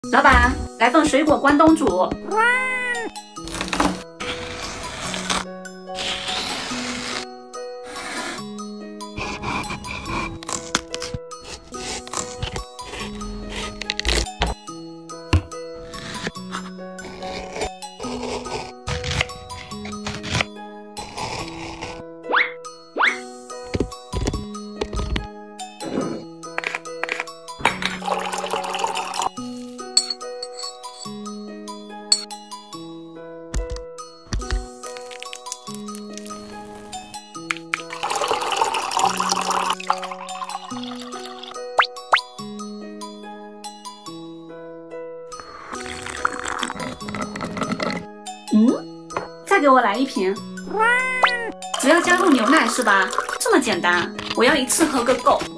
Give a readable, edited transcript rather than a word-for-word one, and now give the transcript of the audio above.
老板，来份水果关东煮。再给我来一瓶。只要加入牛奶是吧？这么简单，我要一次喝个够。